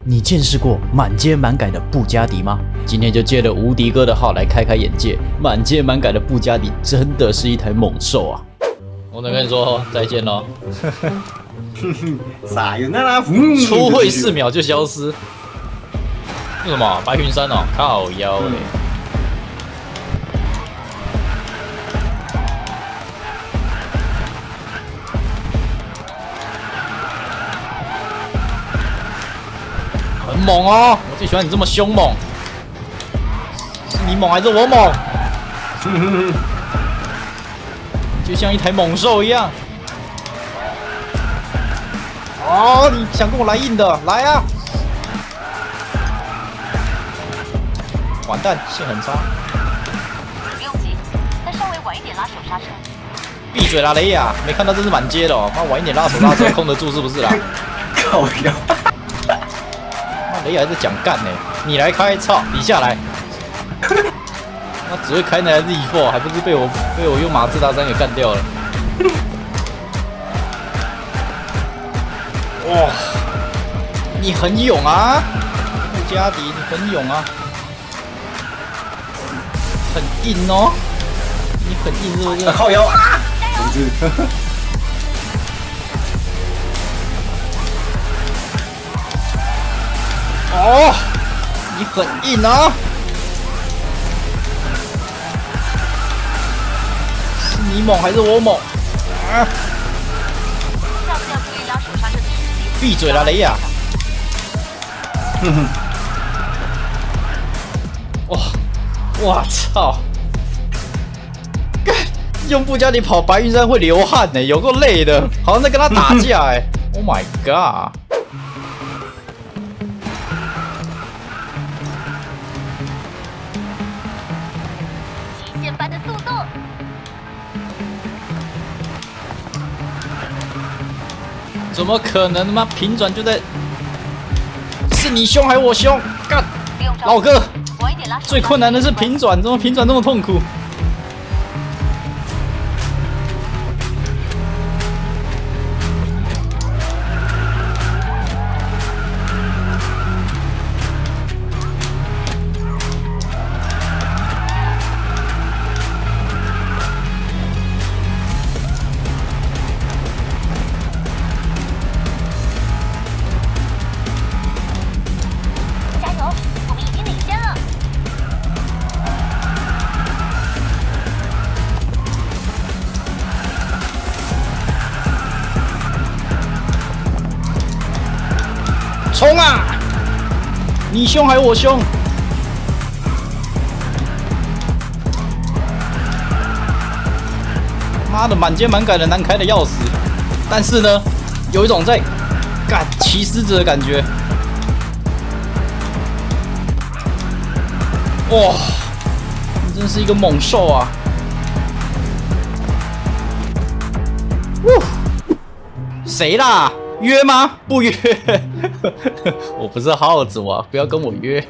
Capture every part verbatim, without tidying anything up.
你见识过满街满改的布加迪吗？今天就借了无敌哥的号来开开眼界，满街满改的布加迪真的是一台猛兽啊！我能跟你说再见喽。 撒有那拉福， 初会四秒就消失。为什么？白云山哦，靠腰嘞。很猛哦！我最喜欢你这么凶猛，是你猛还是我猛？就像一台猛兽一样。哦，你想跟我来硬的，来啊！完蛋，线很差。 不用急，再稍微晚一点拉手刹车。 闭嘴啦，雷亚！没看到这是满街的哦，妈晚一点拉手刹车控得住是不是啦？ 靠腰。 雷亚还在讲干呢，你来开，操，你下来。他只会开那台 Z 四，还不是被我被我用马自达三给干掉了。哇，你很勇啊，布加迪，你很勇啊，很硬哦，你很硬是不是？ 靠腰啊！同志。 哦，你很硬啊！是你猛还是我猛？啊！ 下次要注意拉手刹车的时机。 闭嘴啦，雷亚！哼哼。哇！我操！干，用布加迪跑白云山会流汗呢，有够累的，好像在跟他打架哎！Oh my god！ 般的速度， 怎么可能吗？平转就在，是你凶还是我凶？干，老哥，最困难的是平转，怎么平转这么痛苦？冲啊！你凶还是我凶？妈的，满街满改的难开的要死，但是呢，有一种在干骑狮子的感觉。哇，你真是一个猛兽啊！呜，谁啦？约吗？不约，我不是耗子啊，不要跟我约。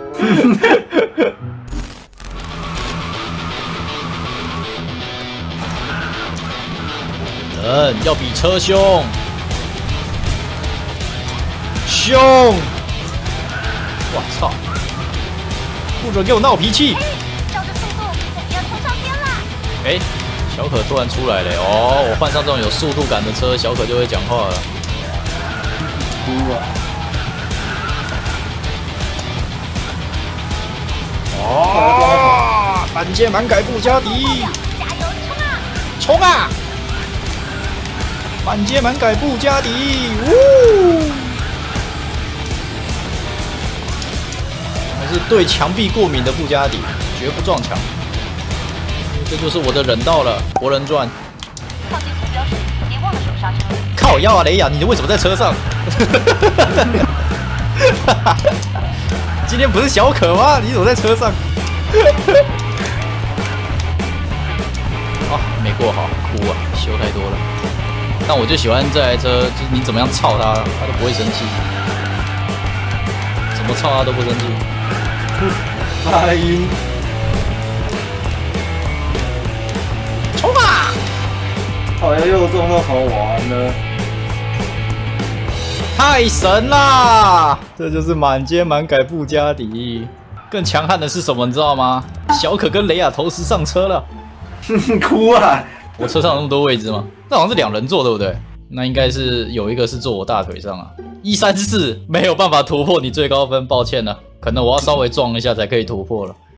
人要比车凶，凶！我操！不准给我闹脾气！ 照着速度，肯定要冲上天了。 哎，小可突然出来了哦！我换上这种有速度感的车，小可就会讲话了。哭啊！哦，满街满改布加迪， 加油，冲啊！ 冲啊！满街满改布加迪，呜！还是对墙壁过敏的布加迪，绝不撞墙。这就是我的忍道了，博人传。 靠近目标时，别忘了手刹车。 靠腰啊，雷亚，你为什么在车上？今天不是小可吗？你怎么在车上？啊，没过好，哭啊，修太多了。但我就喜欢这台车，就是你怎么样操它，它都不会生气。怎么操它都不生气。 白云， 冲啊！ 好像又中到好玩了。 太神啦！这就是满街满改布加迪。更强悍的是什么？你知道吗？小可跟雷亚同时上车了。 哭啊！ 我车上有那么多位置吗？那好像是两人座，对不对？那应该是有一个是坐我大腿上啊。一三四没有办法突破你最高分，抱歉了，可能我要稍微撞一下才可以突破了。